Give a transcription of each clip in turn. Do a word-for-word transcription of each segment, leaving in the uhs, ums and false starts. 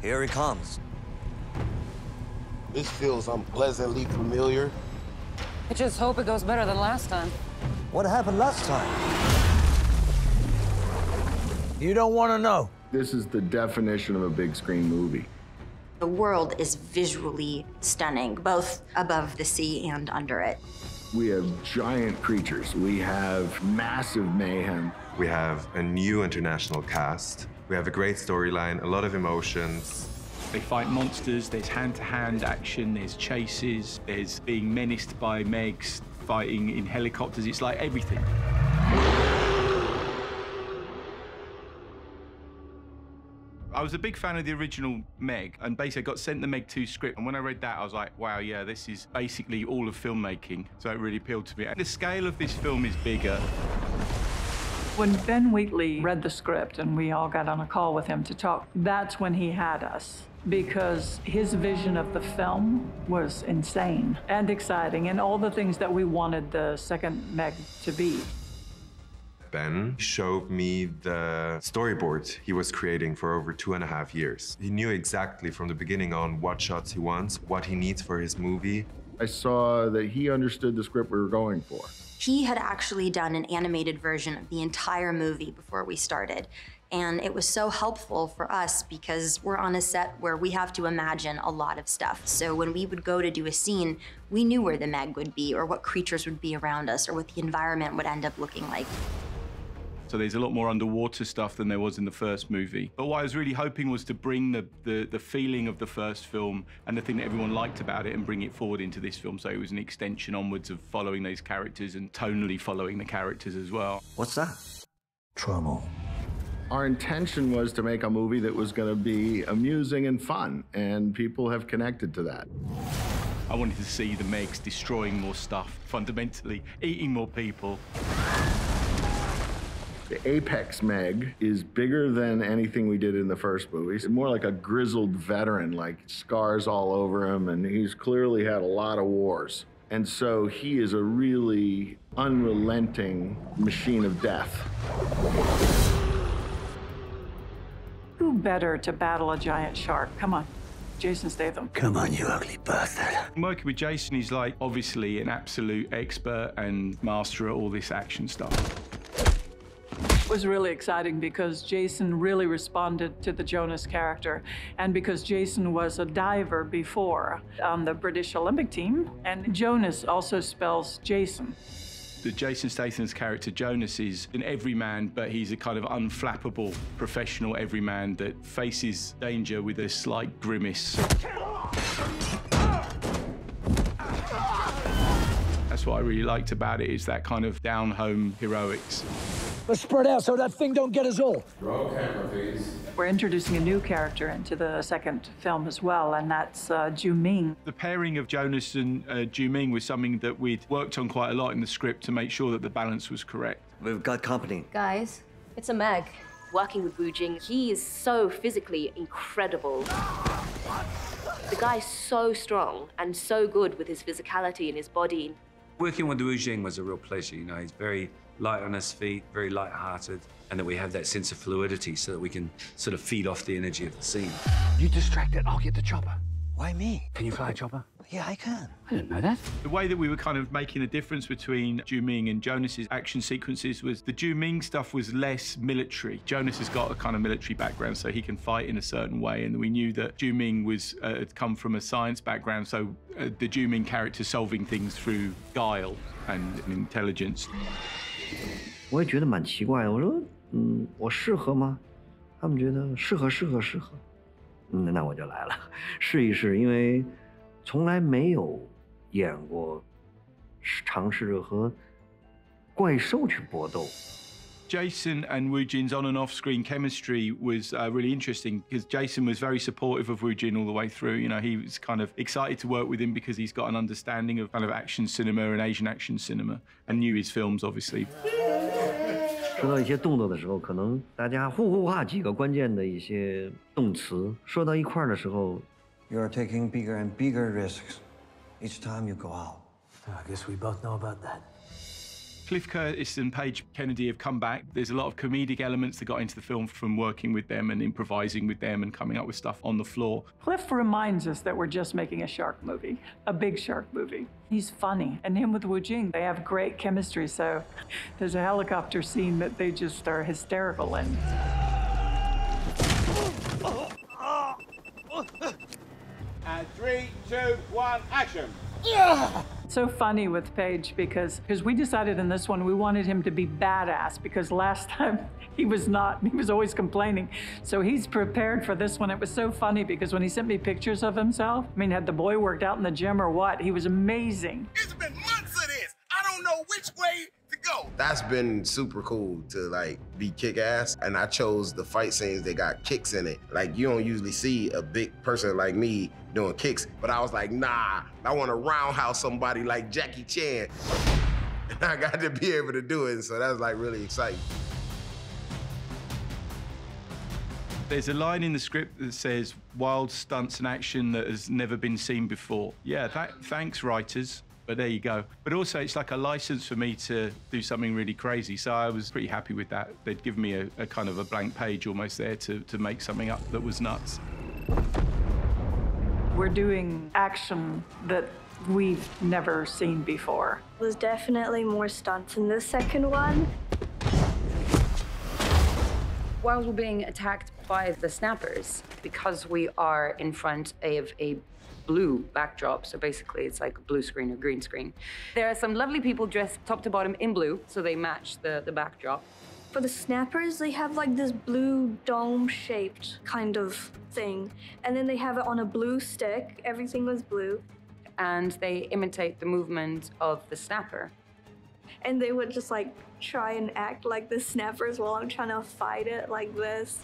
Here he comes. This feels unpleasantly familiar. I just hope it goes better than last time. What happened last time? You don't want to know. This is the definition of a big screen movie. The world is visually stunning, both above the sea and under it. We have giant creatures. We have massive mayhem. We have a new international cast. We have a great storyline, a lot of emotions. They fight monsters, there's hand-to-hand action, there's chases, there's being menaced by Megs, fighting in helicopters. It's like everything. I was a big fan of the original Meg, and basically I got sent the Meg two script, and when I read that, I was like, wow, yeah, this is basically all of filmmaking, so it really appealed to me. And the scale of this film is bigger. When Ben Wheatley read the script and we all got on a call with him to talk, that's when he had us, because his vision of the film was insane and exciting, and all the things that we wanted the second Meg to be. Ben showed me the storyboard he was creating for over two and a half years. He knew exactly from the beginning on what shots he wants, what he needs for his movie. I saw that he understood the script we were going for. He had actually done an animated version of the entire movie before we started. And it was so helpful for us because we're on a set where we have to imagine a lot of stuff. So when we would go to do a scene, we knew where the Meg would be, or what creatures would be around us, or what the environment would end up looking like. So there's a lot more underwater stuff than there was in the first movie. But what I was really hoping was to bring the, the, the feeling of the first film and the thing that everyone liked about it and bring it forward into this film. So it was an extension onwards of following those characters and tonally following the characters as well. What's that? Trouble. Our intention was to make a movie that was going to be amusing and fun, and people have connected to that. I wanted to see the Megs destroying more stuff, fundamentally, eating more people. The Apex Meg is bigger than anything we did in the first movie. He's more like a grizzled veteran, like scars all over him, and he's clearly had a lot of wars. And so he is a really unrelenting machine of death. Who better to battle a giant shark? Come on, Jason Statham. Come on, you ugly bastard. Working with Jason, he's like obviously an absolute expert and master at all this action stuff. It was really exciting because Jason really responded to the Jonas character, and because Jason was a diver before on the British Olympic team, and Jonas also spells Jason. The Jason Statham's character, Jonas, is an everyman, but he's a kind of unflappable professional everyman that faces danger with a slight grimace. That's what I really liked about it, is that kind of down-home heroics. Let's spread out so that thing don't get us all. Roll camera, please. We're introducing a new character into the second film as well, and that's uh, Wu Jing. The pairing of Jonas and uh, Wu Jing was something that we'd worked on quite a lot in the script to make sure that the balance was correct. We've got company. Guys, it's a Meg. Working with Wu Jing, he is so physically incredible. The guy's so strong and so good with his physicality and his body. Working with Wu Jing was a real pleasure. You know, he's very light on his feet, very light-hearted, and that we have that sense of fluidity so that we can sort of feed off the energy of the scene. You distract it, I'll get the chopper. Why me? Can you fly a chopper? Yeah, I can. I didn't know that. The way that we were kind of making a difference between Wu Jing and Jonas's action sequences was the Wu Jing stuff was less military. Jonas has got a kind of military background, so he can fight in a certain way, and we knew that Wu Jing was uh, had come from a science background, so uh, the Wu Jing character solving things through guile and, and intelligence. 我也觉得蛮奇怪的，我说，嗯，我适合吗？他们觉得适合，适合，适合。嗯，那我就来了，试一试，因为从来没有演过，尝试着和怪兽去搏斗。 Jason and Wu Jing's on and off-screen chemistry was uh, really interesting because Jason was very supportive of Wu Jing all the way through. You know, he was kind of excited to work with him because he's got an understanding of kind of action cinema and Asian action cinema and knew his films, obviously. 说到一些动作的时候，可能大家呼呼哈几个关键的一些动词说到一块儿的时候 You're taking bigger and bigger risks each time you go out. I guess we both know about that. Cliff Curtis and Paige Kennedy have come back. There's a lot of comedic elements that got into the film from working with them and improvising with them and coming up with stuff on the floor. Cliff reminds us that we're just making a shark movie, a big shark movie. He's funny, and him with Wu Jing, they have great chemistry, so there's a helicopter scene that they just are hysterical in. And three, two, one, action. So funny with Paige because because we decided in this one we wanted him to be badass because last time he was not, he was always complaining. So he's prepared for this one. It was so funny because when he sent me pictures of himself, I mean, had the boy worked out in the gym or what, he was amazing. It's been months of this. I don't know which way to go. That's been super cool to like be kick-ass, and I chose the fight scenes that got kicks in it. Like you don't usually see a big person like me doing kicks, but I was like, nah, I want to roundhouse somebody like Jackie Chan. And I got to be able to do it, so that was like really exciting. There's a line in the script that says, wild stunts and action that has never been seen before. Yeah, th thanks, writers. But there you go. But also, it's like a license for me to do something really crazy. So I was pretty happy with that. They'd given me a, a kind of a blank page almost there to, to make something up that was nuts. We're doing action that we've never seen before. There's definitely more stunts in the second one. While we're being attacked by the snappers, because we are in front of a blue backdrop, so basically it's like a blue screen or green screen. There are some lovely people dressed top to bottom in blue, so they match the, the backdrop. For the snappers, they have like this blue dome-shaped kind of thing, and then they have it on a blue stick. Everything was blue. And they imitate the movement of the snapper. And they would just like try and act like the snappers while I'm trying to fight it like this.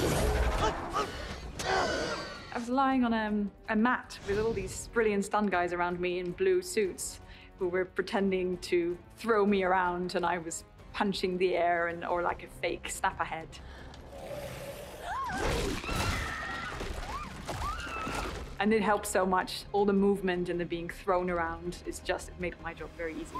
I was lying on a, a mat with all these brilliant stunt guys around me in blue suits who were pretending to throw me around, and I was punching the air and or like a fake snapper head. And it helped so much. All the movement and the being thrown around is just, it made my job very easy.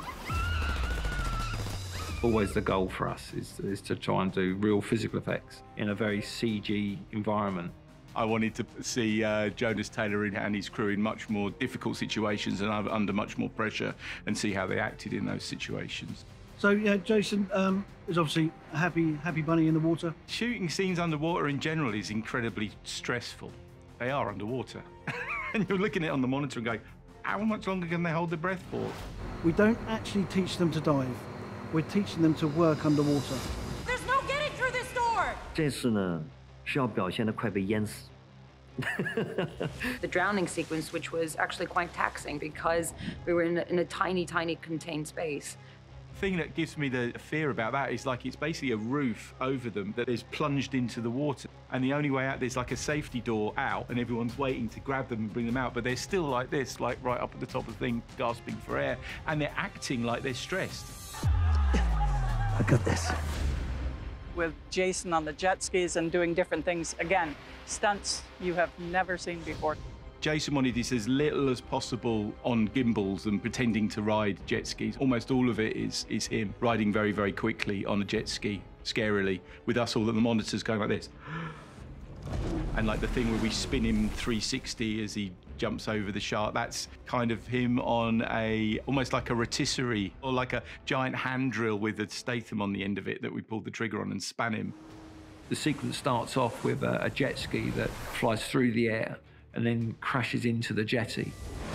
Always the goal for us is, is to try and do real physical effects in a very C G environment. I wanted to see uh, Jonas Taylor and his crew in much more difficult situations and under much more pressure and see how they acted in those situations. So, yeah, Jason um, is obviously a happy, happy bunny in the water. Shooting scenes underwater in general is incredibly stressful. They are underwater. And you're looking at it on the monitor and going, how much longer can they hold their breath for? We don't actually teach them to dive. We're teaching them to work underwater. There's no getting through this door! 这次呢，是要表现得快被淹死。 The drowning sequence, which was actually quite taxing because we were in a, in a tiny, tiny contained space. The thing that gives me the fear about that is like it's basically a roof over them that is plunged into the water. And the only way out, there's like a safety door out and everyone's waiting to grab them and bring them out. But they're still like this, like right up at the top of the thing, gasping for air. And they're acting like they're stressed. I got this. With Jason on the jet skis and doing different things, again, stunts you have never seen before. Jason wanted this as little as possible on gimbals and pretending to ride jet skis. Almost all of it is, is him riding very, very quickly on a jet ski, scarily, with us all at the monitors going like this. And like the thing where we spin him three sixty as he jumps over the shark, that's kind of him on a, almost like a rotisserie or like a giant hand drill with a Statham on the end of it that we pulled the trigger on and span him. The sequence starts off with a, a jet ski that flies through the air and then crashes into the jetty.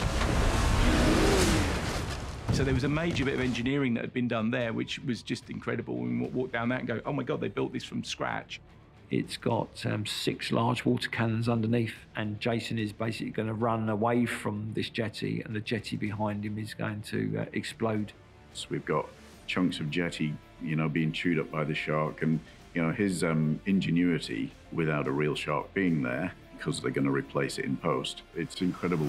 So there was a major bit of engineering that had been done there, which was just incredible. We walked down that and go, oh my God, they built this from scratch. It's got um, six large water cannons underneath, and Jason is basically going to run away from this jetty, and the jetty behind him is going to uh, explode. So we've got chunks of jetty, you know, being chewed up by the shark, and you know his um, ingenuity without a real shark being there, because they're going to replace it in post. It's incredible.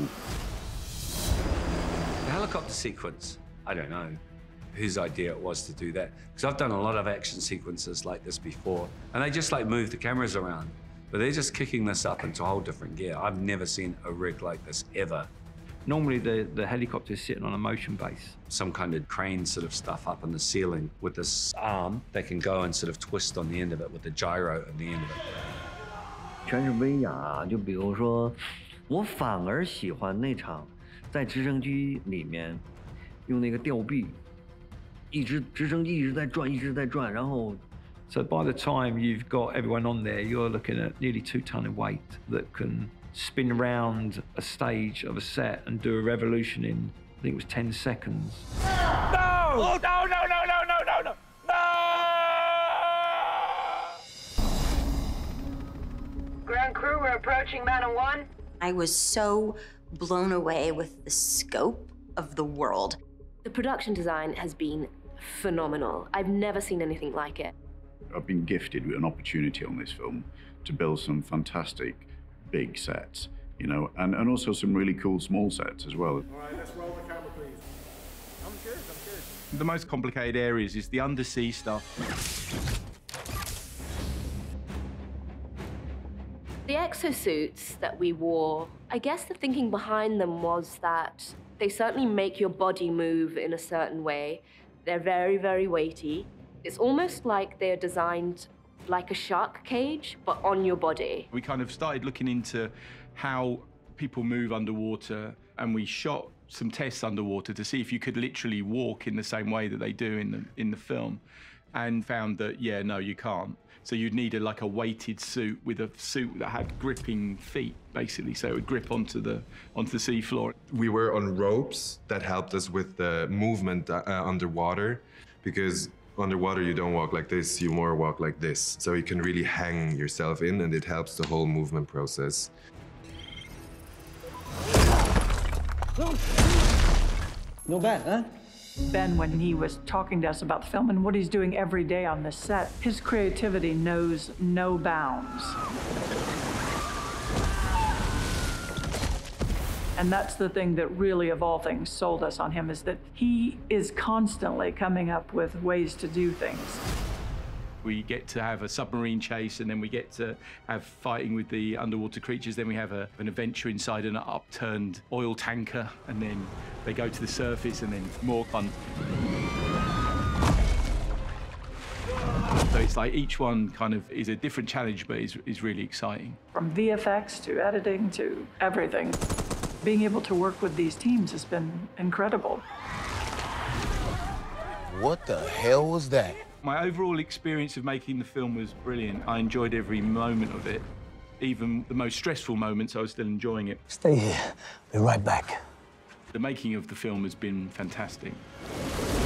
The helicopter sequence, I don't know whose idea it was to do that, because I've done a lot of action sequences like this before, and they just like move the cameras around, but they're just kicking this up into a whole different gear. I've never seen a rig like this ever. Normally the, the helicopter is sitting on a motion base. Some kind of crane sort of stuff up on the ceiling with this arm that can go and sort of twist on the end of it with the gyro at the end of it. 全是威亚啊，就比如说，我反而喜欢那场在直升机里面用那个吊臂，一直直升机一直在转，一直在转，然后。 So by the time you've got everyone on there, you're looking at nearly two ton of weight that can spin around a stage of a set and do a revolution in, I think it was ten seconds. No! Oh, no, no, no, no, no, no, no! No! Ground crew, we're approaching Manor One. I was so blown away with the scope of the world. The production design has been phenomenal. I've never seen anything like it. I've been gifted with an opportunity on this film to build some fantastic big sets, you know, and, and also some really cool small sets as well. All right, let's roll the camera, please. I'm good, I'm good. The most complicated areas is the undersea stuff. The exosuits that we wore, I guess the thinking behind them was that they certainly make your body move in a certain way. They're very, very weighty. It's almost like they're designed like a shark cage, but on your body. We kind of started looking into how people move underwater, and we shot some tests underwater to see if you could literally walk in the same way that they do in the, in the film, and found that, yeah, no, you can't. So you'd need a, like a weighted suit with a suit that had gripping feet, basically, so it would grip onto the, onto the sea floor. We were on ropes that helped us with the movement uh, underwater, because underwater, you don't walk like this, you more walk like this. So you can really hang yourself in, and it helps the whole movement process. No bad, huh? Ben, when he was talking to us about the film and what he's doing every day on this set, his creativity knows no bounds. And that's the thing that really, of all things, sold us on him, is that he is constantly coming up with ways to do things. We get to have a submarine chase, and then we get to have fighting with the underwater creatures. Then we have a, an adventure inside an upturned oil tanker, and then they go to the surface, and then more fun. So it's like each one kind of is a different challenge, but is, is really exciting. From V F X to editing to everything. Being able to work with these teams has been incredible. What the hell was that? My overall experience of making the film was brilliant. I enjoyed every moment of it. Even the most stressful moments, I was still enjoying it. Stay here. Be right back. The making of the film has been fantastic.